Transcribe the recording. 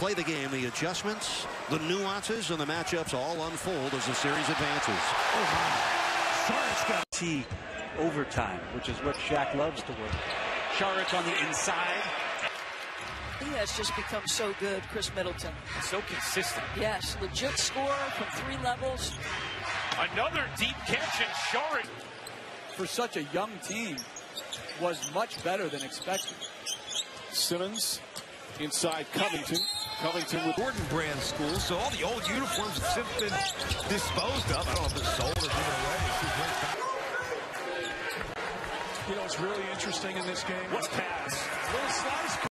play the game, the adjustments, the nuances, and the matchups all unfold as the series advances. Oh, my. Saric got overtime, which is what Shaq loves to work. Saric on the inside. He has just become so good, Chris Middleton. So consistent. Yes, legit scorer from 3 levels. Another deep catch, and Saric, for such a young team, was much better than expected. Simmons inside Covington. Covington with Gordon Brand School, so all the old uniforms have since been disposed of. I don't know if they're sold or given away. You know, it's really interesting in this game. what pass? Little slice.